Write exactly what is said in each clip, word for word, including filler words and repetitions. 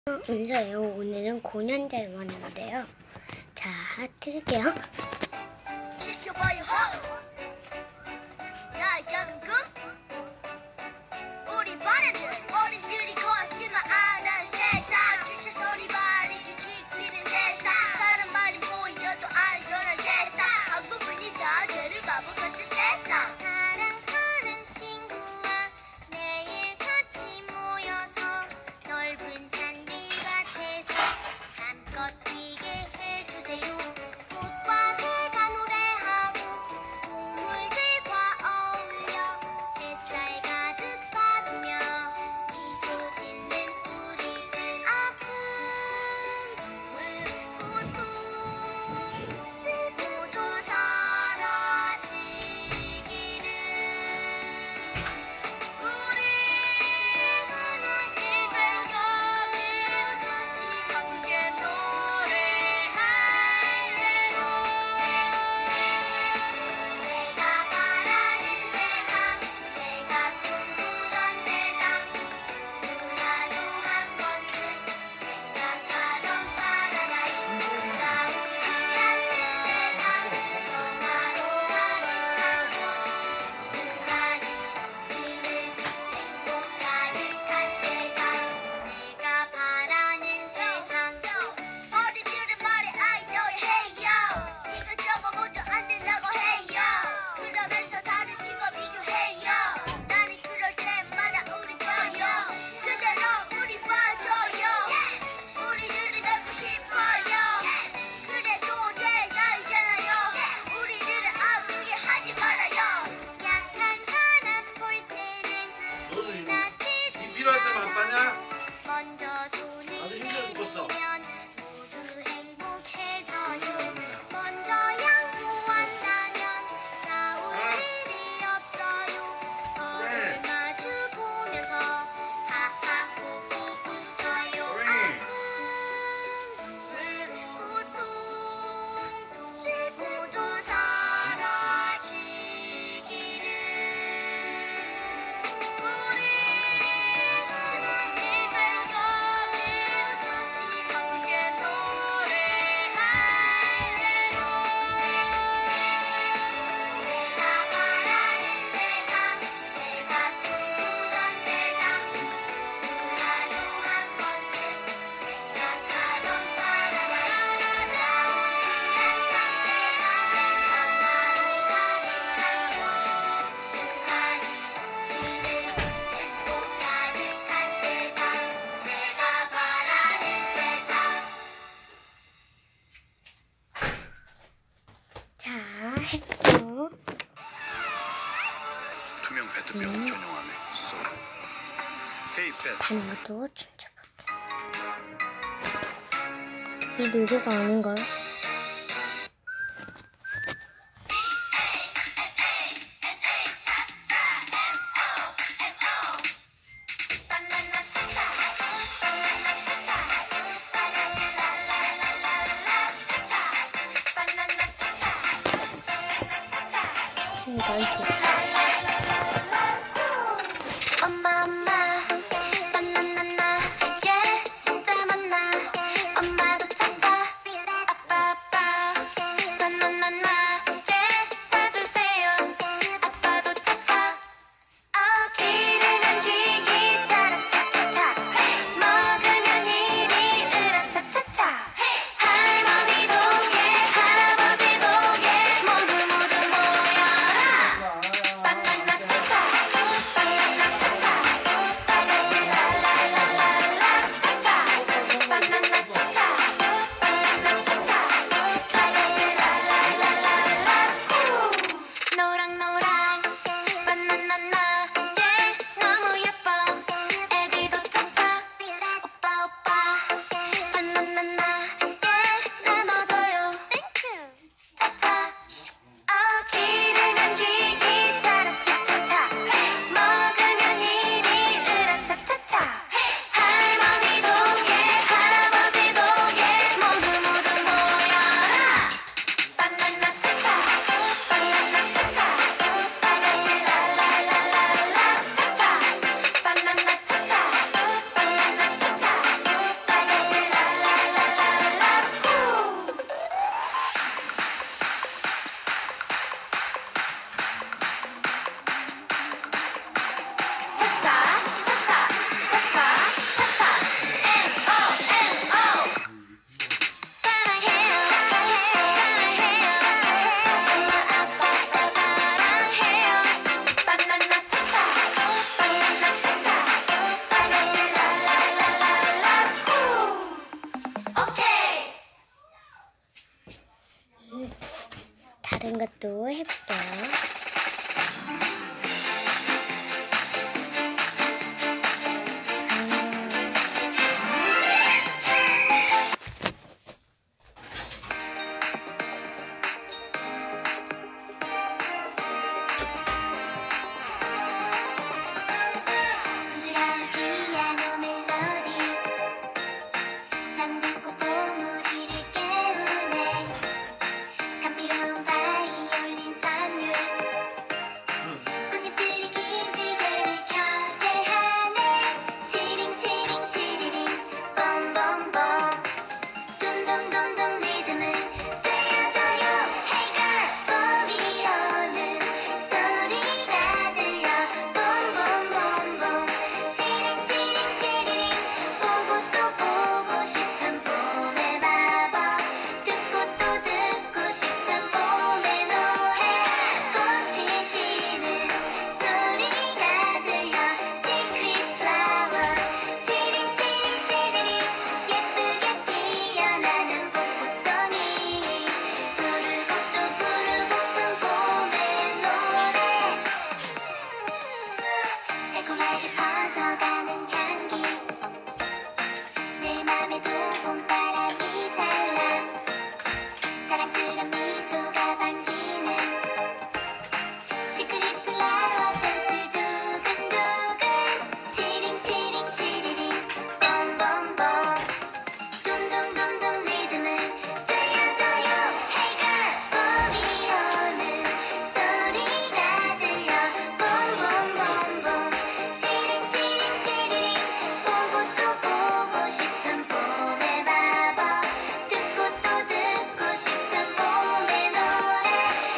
은서예요. 오늘은 고년자에 왔는데요. 자, 틀게요. 지켜봐요. 나의 작은 꿈. 우리 반에는 어린들이 거짓말 안 하는 세상. 주차 소리 말이지 지키는 세상. 사람 말이 보여도 안전한 세상. 한국분이 다 죄를 바보 같은 세상. 사랑하는 친구와 매일 같이 모여서 넓은 잔디 밭에서 한껏 뛰게 해주세요. 꽃과 새가 노래하고 동물들과 어울려 햇살 가득 받으며 미소 짓는 우리들. 아픔, 눈물, 고통, 슬픔도 사라지기를. 우리 사랑을 여기서 함께 노래할래요. 내가 바라는 세상, 내가 꿈꾸던 세상, 누구라도 한 번쯤 생각하던 파라다이스. 싸우지 않는 세상, 평화로워하게 하고 순간이 지는 행복 가득한 세상. 내가 바라는 세상. 어린이들의 말에 I know it, hey yo. 이것저것 모두 안 된다고 해요. 그러면서 다른 친구와 비교해요. 나는 그럴 때마다 우리 거요. 그대로 우리 봐줘요. 우리들이 되고 싶어요. 그래도 돼 알잖아요. 우리들을 아프게 하지 말아요. 약한 사람 볼 때는 지나치지 필요할 때만 빠냐? 먼저 손을 아주 힘들어 죽었어. 내밀면 모두 행복해져요. 먼저 양보한다면 싸울 일이 없어요. 거울 마주 보면서 하하 호호 웃어요. 아픔, 눈물, 고통, 슬픔도 사라지기를. 우리 사랑을 여기서 함께 노래할래요. 내가 바라는 세상, 내가 꿈꾸던 세상, 누구라도 한 번쯤 생각하던 파라다이스. 싸우지 않는 세상, 평화로워하게 하고 순간이 지는 행복 가득한 세상. 내가 바라는 세상. 자, 했죠. 투명 페트병 전용함에 쏘. K-펫 하는 것도 진짜 못해. 이 노래가 아닌가요? 이거 알지? 엄마 엄마 바나나나 예 진짜 많나. 엄마도 차차 아빠 아빠 바나나나 예 사주세요. 아빠도 차차. 아 기르면 기기처럼 차차차. 먹으면 이리 으라 차차차. 할머니도 예 할아버지도 예 모두 모두 모여라. 다른 것도 해볼게요. 수수한 피아노 멜로디 잠들고 보물이를 깨우네 감미로운 바이올린 선율 꽃잎들이 기지개를 켜게 하네 치링 치링 치리링 bombombom 둠둠둠둠 리듬은 들려줘요 Hey girl 봄이 오는 소리가 들려 봄봄봄봄 치링 치링 치리링 보고 또 보고 싶은 봄의 마법 듣고 또 듣고 싶은 봄의 노래 꽃이 피는 소리가 들려 Secret flower 치링 치링 치리링 예쁘게 피어나는 벚꽃송이 부르고 또 부르고픈 봄의 노래 새콤하게 퍼져가는 향기 내 맘에도 봄바람이 살라 사랑스런 미소가 반기는 시크릿 플라워 댄스 두근두근 치링 치링 치리링 봄봄봄 둠둠둠둠 리듬은 들려줘요 Hey girl 봄이 오는 소리가 들려 봄봄봄봄 치링 치링 치리링 보고 또 보고 싶은 봄의 마법 듣고 또 듣고 싶은 봄의 노래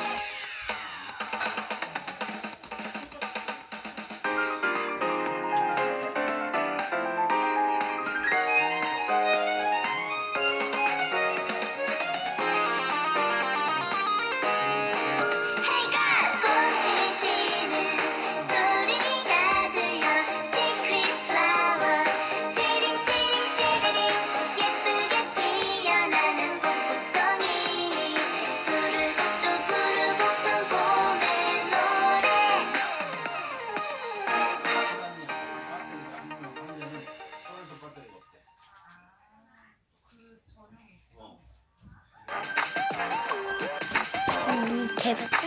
Hey girl 꽃이 피는 소리가 들려 Secret flower 치링 치링 치리링 예쁘게 피어나는 벚꽃송이 부르고 또 부르고픈 봄의 노래 음, 개볼까?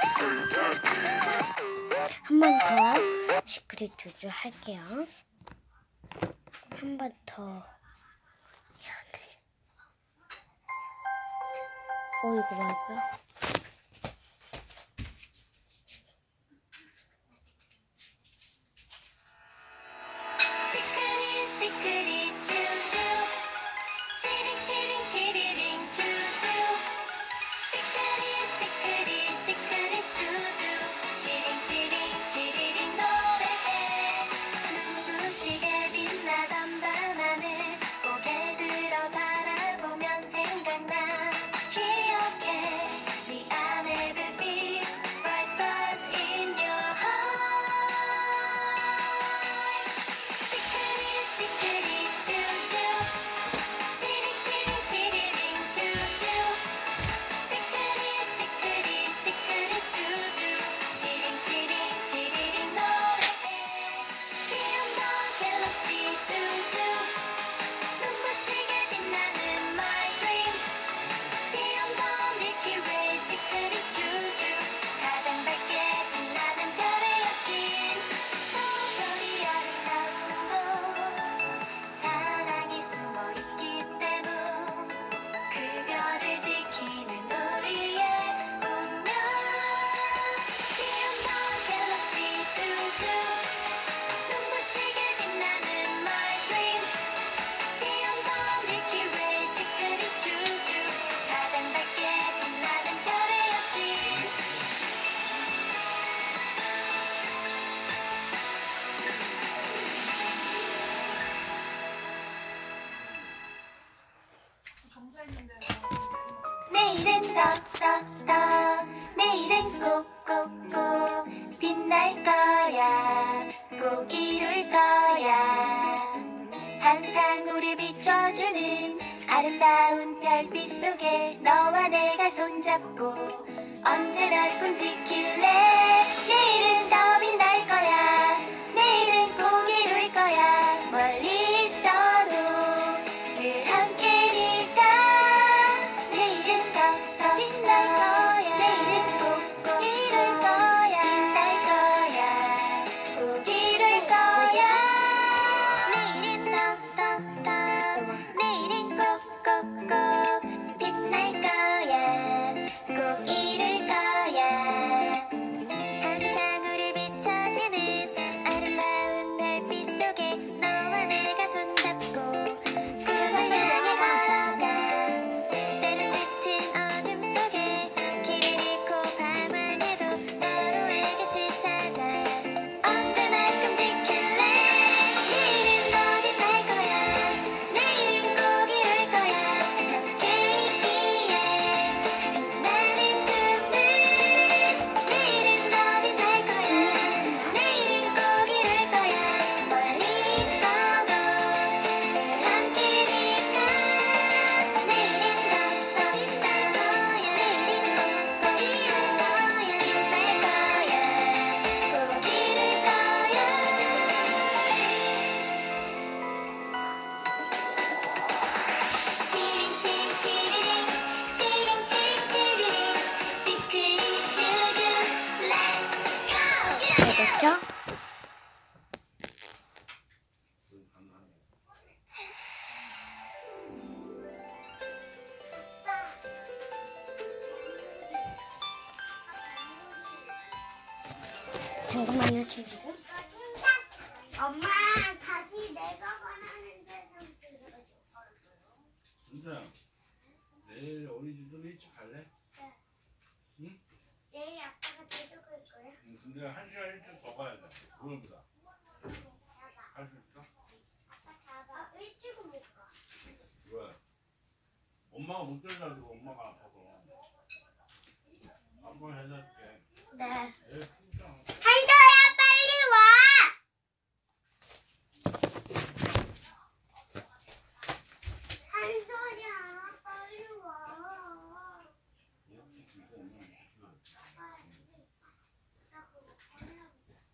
한 번 더 시크릿 주주 할게요. 한 번 더. 해야 돼. 어, 이거 맞아? 시크릿 시크릿 쭈쭈 치링 치링 치리링 쭈쭈 시크릿 시크릿 시크릿 쭈쭈 치링 치링 치리링 노래해 눈부시게 빛나던 밤하늘 고개를 들어 바라보면 생각나 기억해 네 안에 별빛 bright stars in your heart 시크릿 시크릿 쭈쭈 치링 치링 치리링 쭈쭈 시크릿 시크릿 시크릿 쭈쭈 치링 치링 치리링 노래해 Beyond the galaxy 쭈쭈 눈부시게 빛나는 my dream Beyond the Milky Way 시크릿 쭈쭈 가장 밝게 빛나는 별의 여신 저 별이 아름다운 곳 사랑이 숨어있기 때문 그 별을 지키는 우리의 운명 Beyond the galaxy 쭈쭈 눈부시게 빛나는 my dream Beyond the Milky Way 시크릿 쭈쭈 가장 밝게 빛나는 별의 여신 내일은 떡떡떡 내일은 꼭꼭꼭 빛날 거야 꼭 이룰 거야 항상 우리 비춰주는 아름다운 별빛 속에 너와 내가 손잡고 언제나 꿈 지킬래. 내일은 더 빛날 거야. 내일은 꼭 이룰 거야. 멀리 있어도 늘 함께니까. 내일은 더 더 빛날 거야. 내일은 꼭꼭 이룰 거야. 빛날 거야. 꼭 이룰 거야. 내일은 더 더 더 내일은 꼭꼭꼭 빛날 거야. 꼭 이룰 거야. 항상 우릴 비춰주는 아름다운 별빛 속에 너와 내가 손잡고 꿈을 향해 걸어가. 때론 짙은 어둠 속에 길을 잃고 방황해도 서로의 빛을 찾아 언제나 꿈 지킬래. 내일은 더 빛날 거야. 내일은 꼭 이룰 거야. 함께 있기에 빛나는 꿈들. 내일은 더 빛날 거야. 내일은 꼭 이룰 거야. 멀리 있어도 늘 함께니까. 내일은 더 더 빛날 거야. 내일은 꼭 이룰 거야. 빛날 거야. 꼭 이룰 거야. 치링 치링 치리링 치링 치링 치리링 시크릿 주주 렛츠 고. 알겠죠? 잠깐만요, 지금. 엄마 다시 내가 원하는 대로 은서야, 내일 어린이집도 일찍 갈래? 내일 아빠가 데려갈 거야. 응, 근데 한 시간 일찍 더 가야 돼. 오늘보다. 갈 수 있어? 아빠 잡아. 일찍은 못 가. 왜? 엄마가 못 들어가지고 엄마가 아파서. 아빠 해줄게. 네. 내일 푸잖아. 한서야 빨리 와. 한서야 빨리 와. 이렇게 이거 오면 나 그거 하려고.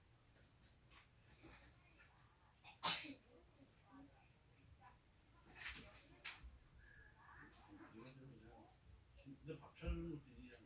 근데 박찬호는 비리잖아.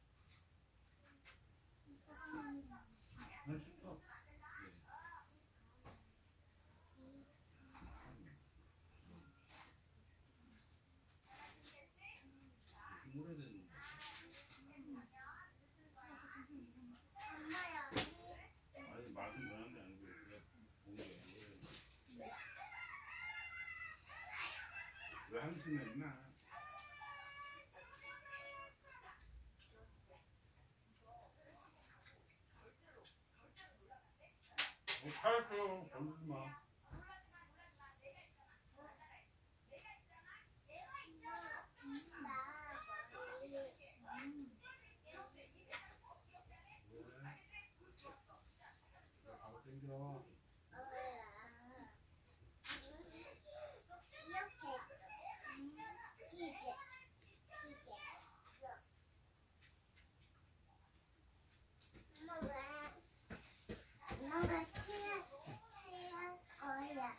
난 싫어. 좀 오래됐는데. 엄마야. 아니 말은 변한 게 아니고 그냥 보는 게 오래됐는데. 왜 한숨에 있나? 뭐 팔았어. 걸리지 마. 바로 땡겨. 엄마가 해야 할 거야.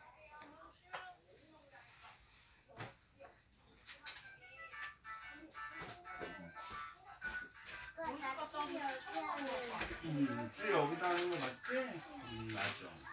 음, 찌 여기다 하는 거 맞지? 음, 맞아.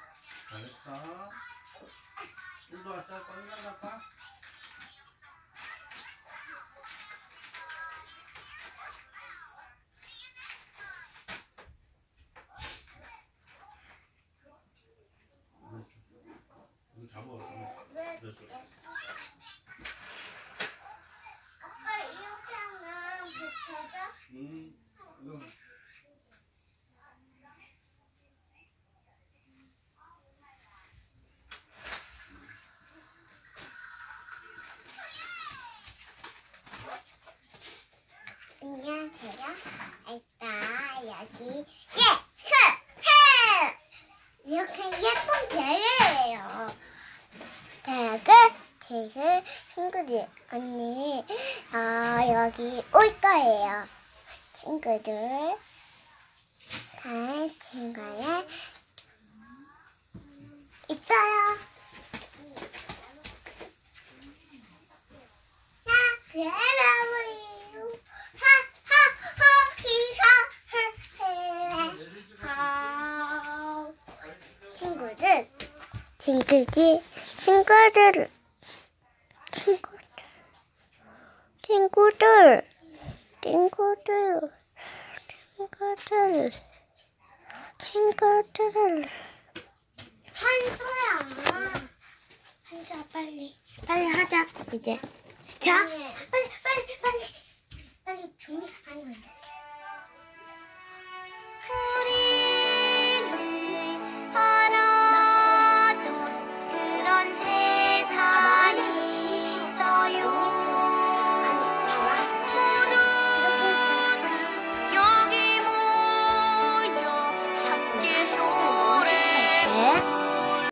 오늘 친구들 언니 아 여기 올 거예요. 친구들 다 친구에 있어요. 나 괴로워요. 하하하 기사 하 친구들 친구들 친구들 친구들 친구들 친구들 친구들 친구들 한소야 한소야 빨리 빨리 하자 이제 자 빨리 빨리 빨리 빨리 준비 아니